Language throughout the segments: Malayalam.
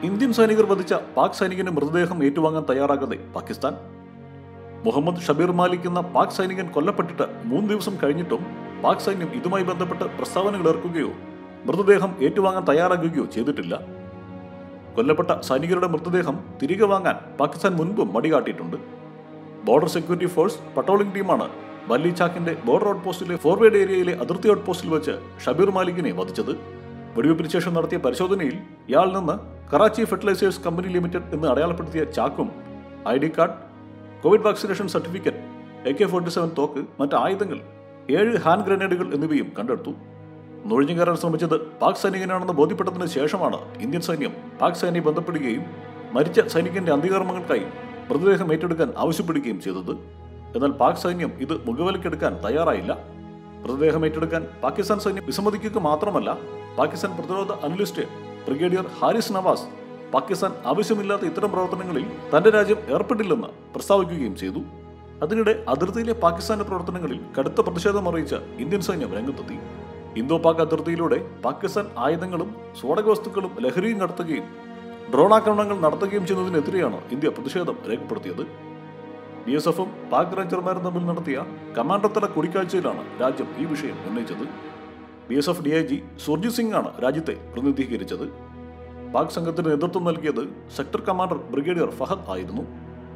ഇന്ത്യൻ സൈനികർ വധിച്ച പാക് സൈനികന്റെ മൃതദേഹം ഏറ്റുവാങ്ങാൻ തയ്യാറാകാതെ പാകിസ്ഥാൻ. മുഹമ്മദ് ഷബീർ മാലിക് എന്ന പാക് സൈനികൻ കൊല്ലപ്പെട്ടിട്ട് 3 ദിവസം കഴിഞ്ഞിട്ടും പാക് സൈന്യം ഇതുമായി ബന്ധപ്പെട്ട് പ്രസ്താവനകൾ ഇറക്കുകയോ മൃതദേഹം ഏറ്റുവാങ്ങാൻ തയ്യാറാകുകയോ ചെയ്തിട്ടില്ല. കൊല്ലപ്പെട്ട സൈനികരുടെ മൃതദേഹം തിരികെ വാങ്ങാൻ പാകിസ്ഥാൻ മുൻപും മടികാട്ടിയിട്ടുണ്ട്. ബോർഡർ സെക്യൂരിറ്റി ഫോഴ്സ് പട്രോളിംഗ് ടീമാണ് ബല്ലി ചാക്കിന്റെ ബോർഡർ ഔട്ട് പോസ്റ്റിലെ ഫോർവേഡ് ഏരിയയിലെ അതിർത്തി ഔട്ട് പോസ്റ്റിൽ വെച്ച് ഷബീർ മാലിക്കിനെ വധിച്ചത്. വെടിവെപ്പിന് ശേഷം നടത്തിയ പരിശോധനയിൽ ഇയാളിൽ നിന്ന് കറാച്ചി ഫെർട്ടിലൈസേഴ്സ് കമ്പനി ലിമിറ്റഡ് എന്ന് അടയാളപ്പെടുത്തിയ ചാക്കും ID card, covid vaccination certificate, AK-47 തോക്ക്, മറ്റ് ആയുധങ്ങൾ, 7 ഹാൻഡ് ഗ്രനേഡുകൾ എന്നിവയും കണ്ടെടുത്തു. നുഴഞ്ഞുകയറാൻ ശ്രമിച്ചത് പാക് സൈനികനാണെന്ന് ബോധ്യപ്പെട്ടതിന് ശേഷമാണ് ഇന്ത്യൻ സൈന്യം പാക് സൈന്യം ബന്ധപ്പെടുകയും മരിച്ച സൈനികന്റെ അന്ത്യകർമ്മങ്ങൾക്കായി മൃതദേഹം ഏറ്റെടുക്കാൻ ആവശ്യപ്പെടുകയും ചെയ്തത്. എന്നാൽ പാക് സൈന്യം ഇത് മുഖവിലക്കെടുക്കാൻ തയ്യാറായില്ല. മൃതദേഹം ഏറ്റെടുക്കാൻ പാകിസ്ഥാൻ സൈന്യം വിസമ്മതിക്കുക മാത്രമല്ല, പാകിസ്ഥാൻ പ്രതിരോധ അനലിസ്റ്റ് ബ്രിഗേഡിയർ ഹാരിസ് നവാസ് പാകിസ്ഥാൻ ആവശ്യമില്ലാത്ത ഇത്തരം പ്രവർത്തനങ്ങളിൽ തന്റെ രാജ്യം ഏർപ്പെട്ടില്ലെന്ന് പ്രസ്താവിക്കുകയും ചെയ്തു. അതിനിടെ അതിർത്തിയിലെ പാകിസ്ഥാന്റെ പ്രവർത്തനങ്ങളിൽ കടുത്ത പ്രതിഷേധം അറിയിച്ച ഇന്ത്യൻ സൈന്യം രംഗത്തെത്തി. ഇന്തോ പാക് അതിർത്തിയിലൂടെ പാകിസ്ഥാൻ ആയുധങ്ങളും സ്ഫോടക വസ്തുക്കളും ലഹരിയും നടത്തുകയും ഡ്രോൺ ആക്രമണങ്ങൾ നടത്തുകയും ചെയ്യുന്നതിനെതിരെയാണ് ഇന്ത്യ പ്രതിഷേധം രേഖപ്പെടുത്തിയത്. BSFും പാക് റേഞ്ചർമാരും തമ്മിൽ നടത്തിയ കമാൻഡർ തല കൂടിക്കാഴ്ചയിലാണ് രാജ്യം ഈ വിഷയം ഉന്നയിച്ചത്. BSF DIG സുർജിത് സിംഗ് ആണ് രാജ്യത്തെ പ്രതിനിധീകരിച്ചത്. പാക് സംഘത്തിന് നേതൃത്വം നൽകിയത് സെക്ടർ കമാൻഡർ ബ്രിഗേഡിയർ ഫഹദ് ആയിരുന്നു.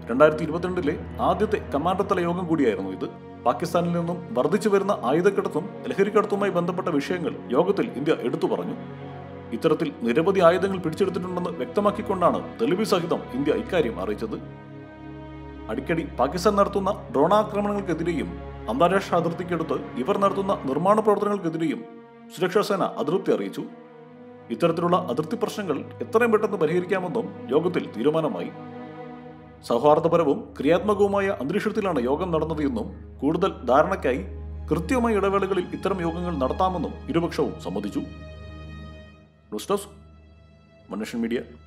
2022 ആദ്യത്തെ കമാൻഡർ തല യോഗം കൂടിയായിരുന്നു ഇത്. പാകിസ്ഥാനിൽ നിന്നും വർദ്ധിച്ചു വരുന്ന ആയുധക്കടത്തും ലഹരിക്കടത്തുമായി ബന്ധപ്പെട്ട വിഷയങ്ങൾ യോഗത്തിൽ ഇന്ത്യ എടുത്തു പറഞ്ഞു. ഇത്തരത്തിൽ നിരവധി ആയുധങ്ങൾ പിടിച്ചെടുത്തിട്ടുണ്ടെന്ന് വ്യക്തമാക്കിക്കൊണ്ടാണ് തെളിവ് സഹിതം ഇന്ത്യ ഇക്കാര്യം അറിയിച്ചത്. അടിക്കടി പാകിസ്ഥാൻ നടത്തുന്ന ഡ്രോണാക്രമണങ്ങൾക്കെതിരെയും അന്താരാഷ്ട്ര അതിർത്തിക്കടുത്ത് ഇവർ നടത്തുന്ന നിർമ്മാണ പ്രവർത്തനങ്ങൾക്കെതിരെയും സുരക്ഷാ സേന അതൃപ്തി അറിയിച്ചു. ഇത്തരത്തിലുള്ള അതിർത്തി പ്രശ്നങ്ങൾ എത്രയും പെട്ടെന്ന് പരിഹരിക്കാമെന്നും യോഗത്തിൽ തീരുമാനമായി. സൗഹാർദ്ദപരവും ക്രിയാത്മകവുമായ അന്തരീക്ഷത്തിലാണ് യോഗം നടന്നത് എന്നും കൂടുതൽ ധാരണയ്ക്കായി കൃത്യമായ ഇടവേളകളിൽ ഇത്തരം യോഗങ്ങൾ നടത്താമെന്നും ഇരുപക്ഷവും സമ്മതിച്ചു. News desk, Manushyan media.